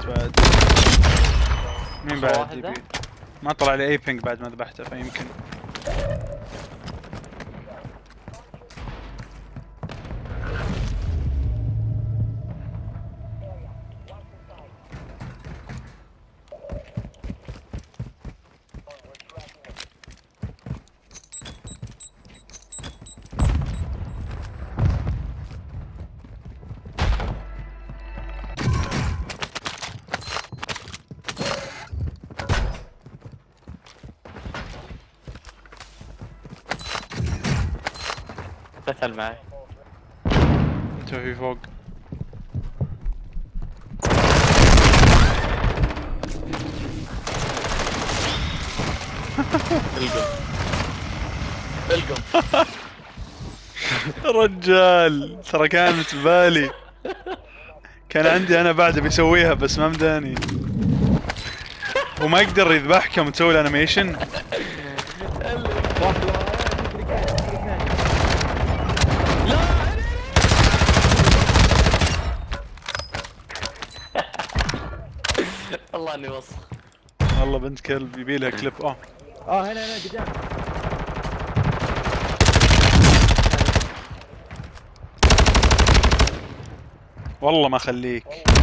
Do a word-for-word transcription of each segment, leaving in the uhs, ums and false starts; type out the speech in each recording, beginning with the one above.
بعد. مين بعد يبي؟ ما طلع لي اي بينج بعد ما ذبحته فيمكن. دخل معي. انت في فوق. القم القم رجال ترى كانت ببالي، كان عندي انا بعد بيسويها بس ما مداني. وما يقدر يذبحكم وتسوي الانيميشن. والله اني وسخ. والله بنت كلب يبي لها كليب. اه اه هنا هنا قدام. والله ما اخليك.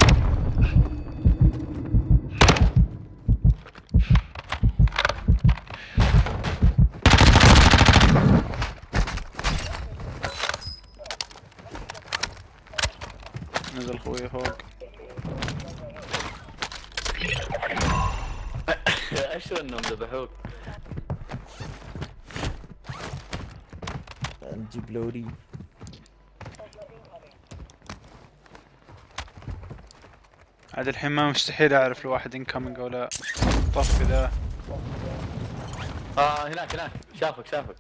نزل خوي فوق. اشو انهم ذبحوك. نجيب لوري. عاد الحين ما مستحيل اعرف الواحد انكمنج او لا. طفي ذا. اه هناك هناك شافك شافك.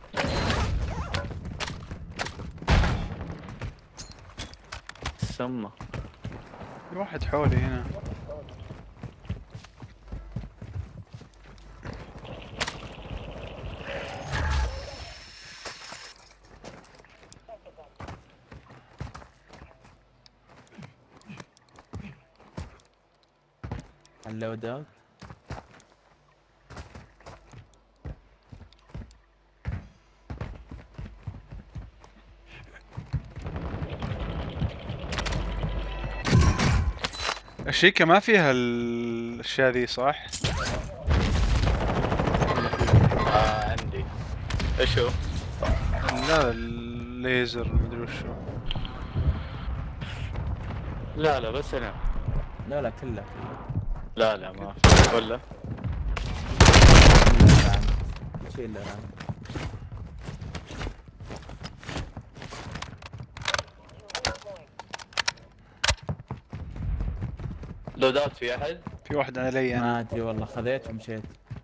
سمه. في واحد حولي هنا. اللود اوت. الشيكة ما فيها الاشياء ذي صح؟ آه عندي. ايش هو؟ لا الليزر مدري وشو. لا لا بس انا. لا لا كله كله. لا لا ما في ولا. شيء لا لا. لودات في احد؟ في واحد علي انا. ما ادري والله خذيت ومشيت.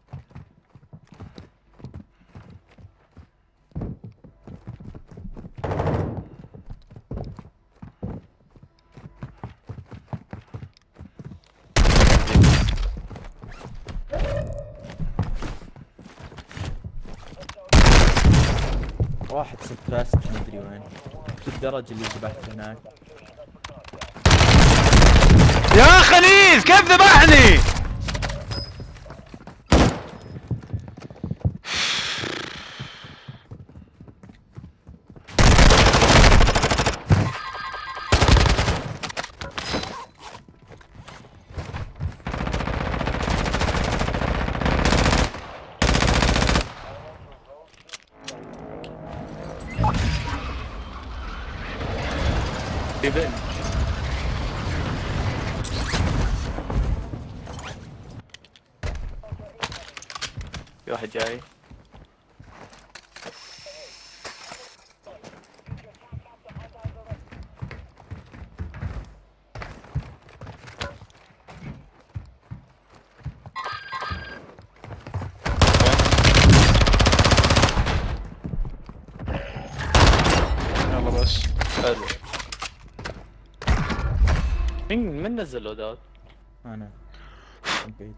واحد سبرست مدري وين في الدرج اللي ذبحته هناك. يا خليل كيف ذبحني؟ في بنت. في واحد جاي. يلا بس. حلو. مين من نزل لودات؟ انا بعيد.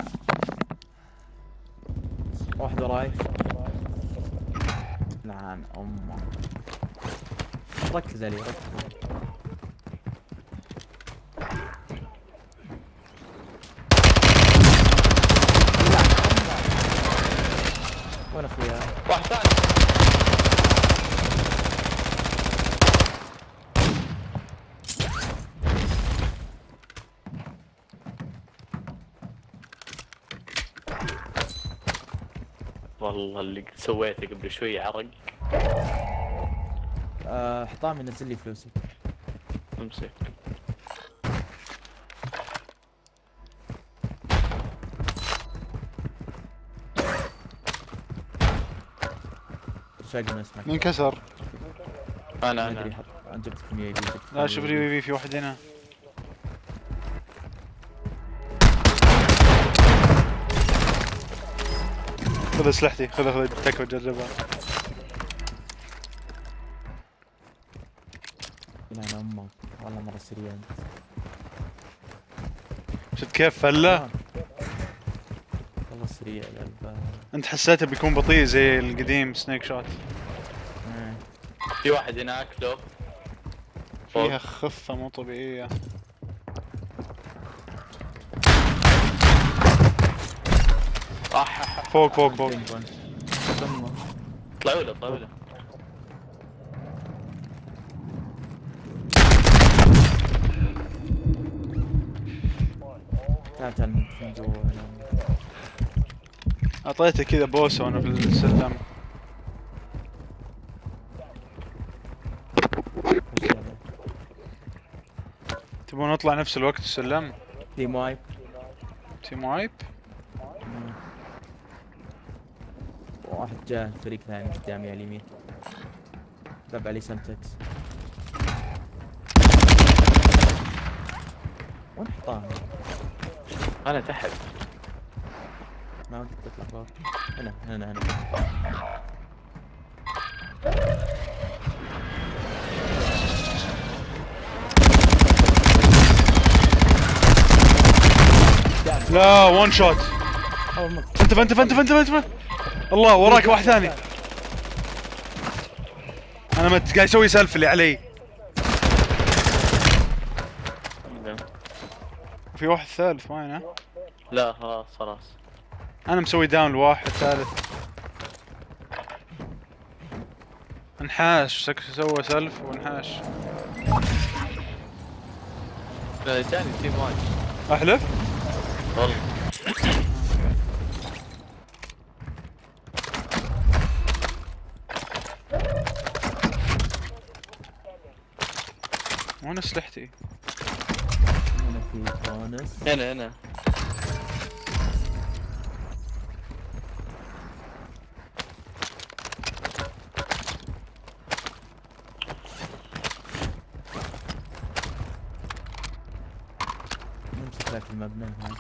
واحد وراي. لعن امه. ركز علي ركز علي. والله اللي سويته قبل شوي عرق. آه حطام ينزل لي فلوسي. امسك. شاقي ما اسمعك. مين كسر؟ انا ما ادري انا حط انا جبت لكم يا جبت لا شوف لي في في واحد هنا. خذ اسلحتي، خذ خذ تكفى جربها. يلعن امك والله مرة سريع انت. شفت كيف فله؟ آه. والله سريع القلب. انت حسيته بيكون بطيء زي القديم سنيك شوت. آه. في واحد هناك لو فيها خفة مو طبيعية. اح فوق فوق فوق. دمر. طلعوا له طلعوا له. تعال تعال من جوا هنا. اعطيته كذا بوسة وانا في السلم. خش عليه. تبون نطلع نفس الوقت السلم؟ تيم وايب. تيم وايب؟ مم. واحد جاء فريق ثاني قدامي على اليمين. تبع لي سمتكس. وين حطاه؟ انا تحت. ما قدرت تطلع فوق. هنا هنا هنا. لا وان شوت. أول مرة. انتبه انتبه انتبه انتبه انتبه. الله وراك واحد ثاني. انا مت قاعد يسوي سلف اللي علي. في واحد ثالث وينه؟ لا خلاص خلاص. انا مسوي داون لواحد ثالث. انحاش سك- سوى سلف وانحاش. لا جاني تيم وايد احلف؟ والله. وين اسلحتي؟ هنا في بونس. هنا هنا. نمسك ذاك المبنى هاي.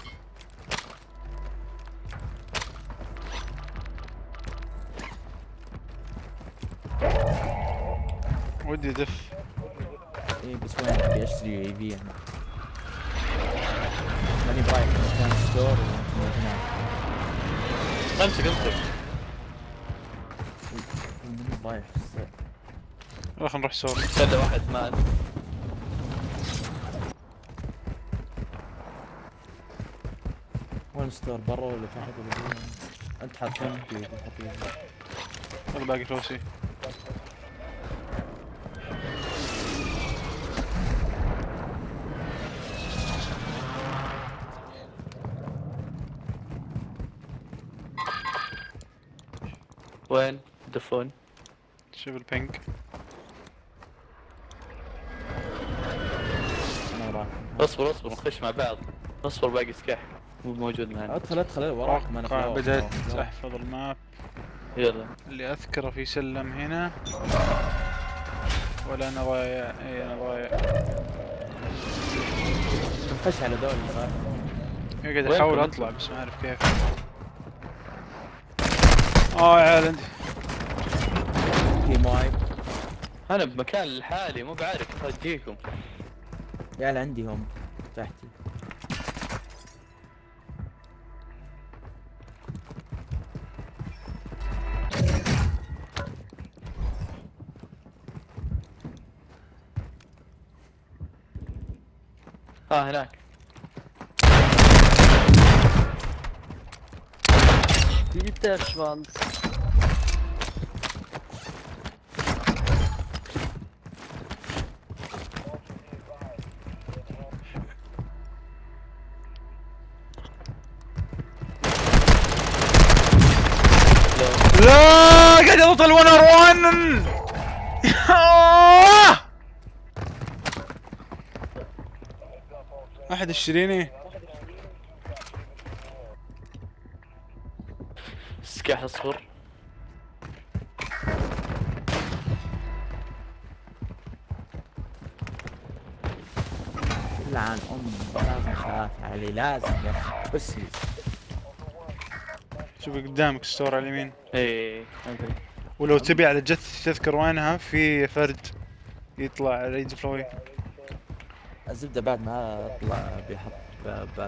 ودي دف. ايه بس وين ابي اشتري اي في انا. ماني برايح مكان ستور وانت هناك. امسك امسك. ماني برايح السوق. يلا خلينا نروح سور. كذا واحد مات. وين الستور برا ولا تحت ولا فوق؟ انت حاط كم في الخطيب؟ يلا باقي فلوسي. وين؟ دفون. شوف البينك. انا وراك. اصبر اصبر نخش مع بعض. اصبر باقي سكاح مو موجود معنا. ادخل ادخل وراك ما انا أتوقع فوق. بدأت فوق. احفظ الماب. يلا. اللي اذكره في سلم هنا. ولا انا ضايع. اي انا ضايع. نخش على دول صح؟ قاعد وين احاول كنت؟ اطلع بس ما اعرف كيف. اه يا عيال عندي. تيم وايب. انا بمكان لحالي مو بعارف كيف اجيكم. يا عيال عندي هم تحتي. ها هناك. جبت يا باشمهندس. لا صوت الون ار ون. احد يشتريني. سكاح اصفر. لعن ام لازم اخاف علي لازم يا اخي بس يجي. شوف قدامك ستور على اليمين. ايه ادري. ولو تبي على جثة تذكر وينها في فرد يطلع ريد فلوي. الزبده بعد ما اطلع بيحط ب- بس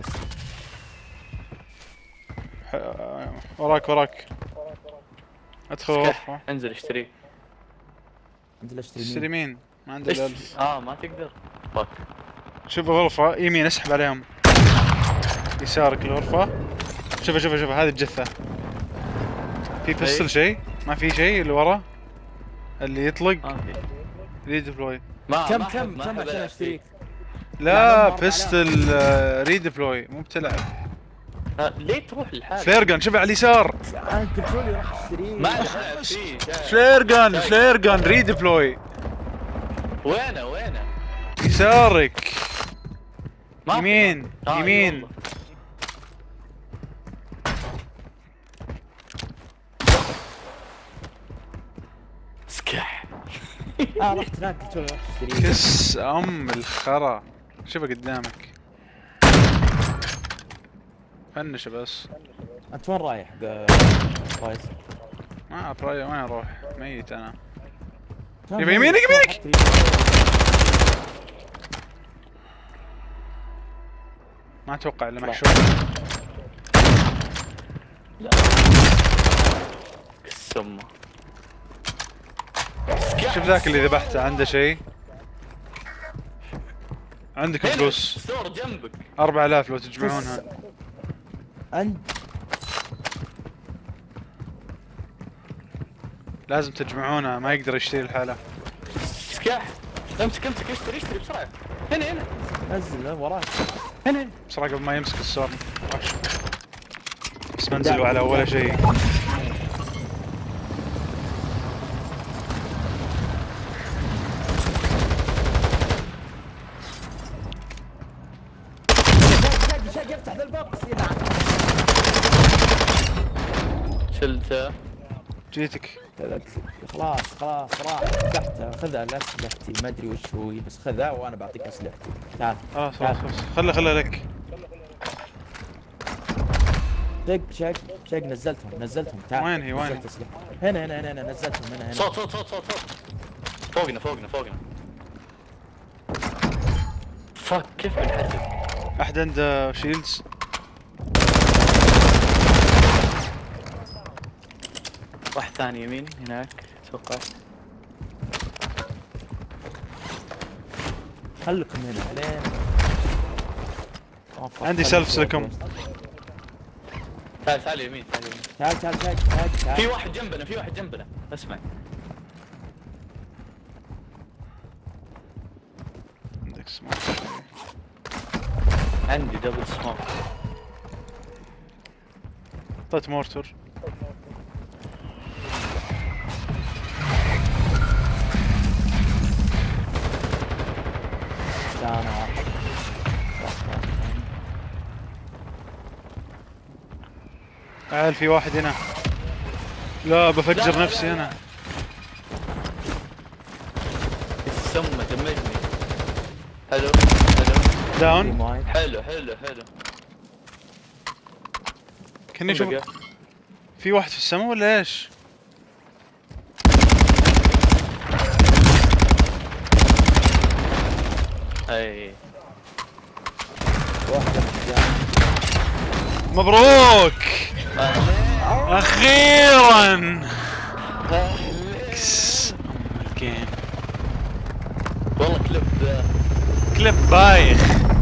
ح- وراك وراك. ادخل سكاح غرفة. انزل اشتري. انزل اشتري اشتري مين؟ مين؟ ما عنده الا اشتري. ألف. اه ما تقدر. فك. شوف غرفة يمين اسحب عليهم. يسارك الغرفة. شوف شوف شوف هذه الجثة. في بستل إيه. شيء؟ ما في شيء اللي ورا اللي يطلق ما في. ريد فلوي. ما كم ما أحب- كم ما كم أحب عشان ألعب اشتريك؟ لا لا، ما بستل آه، ريد فلوي مو بتلعب. فيه. آه، ليه تروح للحال؟ فلير جن شوف على اليسار. انا كنترولي راح اشتريه. ما أعرف ألعب فيه. فلير جن فلير جن ريد فلوي. وينه وينه؟ يسارك. ما في. يمين آه، يمين. يلا. سكاح. اه رحت هناك كنترولي راح اشتريه. كس ام الخرا. شوفه قدامك. فنشه بس. انت وين رايح؟ ق- فايز ما اعرف رايه وين اروح. ميت انا. كم يبا يمينك يمينك. حتى يمينك. ما اتوقع الا محشور. لا. كسمه. شوف ذاك اللي ذبحته عنده شيء. عندك هنا فلوس ستور جنبك. أربعة آلاف لو تجمعونها. انت لازم تجمعونها ما يقدر يشتري الحالة. سكاح. امسك امسك اشتري اشتري بسرعة. هنا هنا نزل وراك. هنا. بسرعة قبل ما يمسك السور. وحش. بس منزلوا على ولا شيء. شاق شاق يفتح ذا البوكس يلعن. شلته. جيتك. خلاص خلاص راح فتحته خذها لا اسلحتي ما ادري وش هو بس خذها وانا بعطيك اسلحتي. تعال خلاص خلاص خلاص خله خله لك. شق شق شق نزلتهم نزلتهم تعال. وين هي؟ وين نزلت أسلحة. هنا هنا هنا هنا نزلتهم هنا هنا. صوت صوت صوت صوت صوت. فوقنا فوقنا فوقنا. فك كيف بنحدد؟ احد عنده شيلدز. واحد ثاني يمين هناك اتوقع. خلكم هنا لين. عندي سلفس لكم. تعال تعال يمين تعال يمين. تعال تعال تعال تعال تعال. في واحد جنبنا في واحد جنبنا اسمع. عندك سموك. عندي دبل سموك. حطيت مورتر. لا انا واحد. تعال في واحد هنا. لا بفجر لا، لا، نفسي لا. انا. السمة دمجني. حلو حلو داون. حلو حلو حلو. كني شوف بقى. في واحد في السماء ولا ايش؟ اي واحدة مبروك أهلين. اخيرا. أهلين. كس. أم الجيم. والله كليب. كليب بايخ.